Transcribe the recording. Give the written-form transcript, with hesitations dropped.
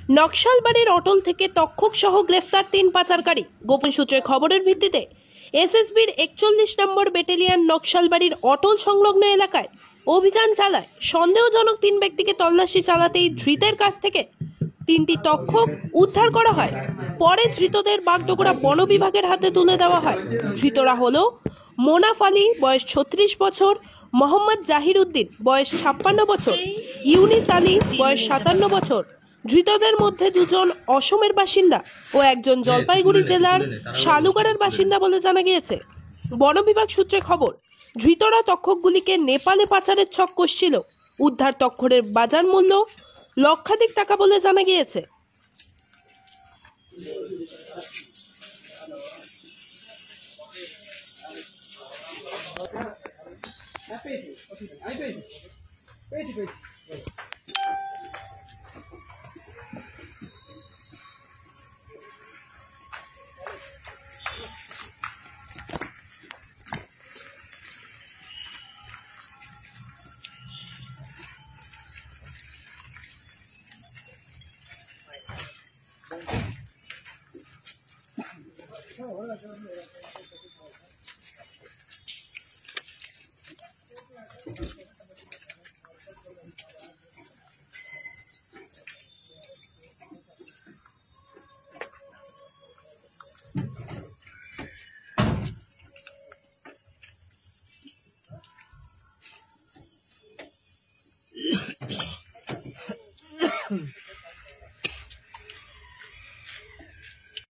নকশালবাড়ির অটল থেকে তক্ষক সহ গ্রেফতার 3 পাচারকারী। গোপন সূত্রের খবরের ভিত্তিতে এসএসবির 41 নম্বর ব্যাটালিয়ন নকশালবাড়ির অটল সংলগ্ন এলাকায় অভিযান চালায়। সন্দেহজনক 3 ব্যক্তিকে তল্লাশি চালাতেই ধৃতের কাছ থেকে 3টি তক্ষক উদ্ধার করা হয়। পরে ধৃতদের বাগডোগরা বন বিভাগের হাতে তুলে দেওয়া হয়। ধৃতরা হলো মোনাফ আলী, বয়স 36 বছর, মোহাম্মদ জাহির উদ্দিন, বয়স 56 বছর, ইউনিস আলী, বয়স 57 বছর। ধৃতদের মধ্যে 2 জন অসমের বাসিন্দা ও একজন জলপাইগুড়ি জেলার শালুগড়ের বাসিন্দা বলে জানা গিয়েছে। বন বিভাগ সূত্রে খবর, ধৃতরা তক্ষকগুলিকে নেপালে পাচারের ছক কষছিল। উদ্ধার তক্ষরের বাজার মূল্য লক্ষাধিক টাকা বলে জানা গিয়েছে।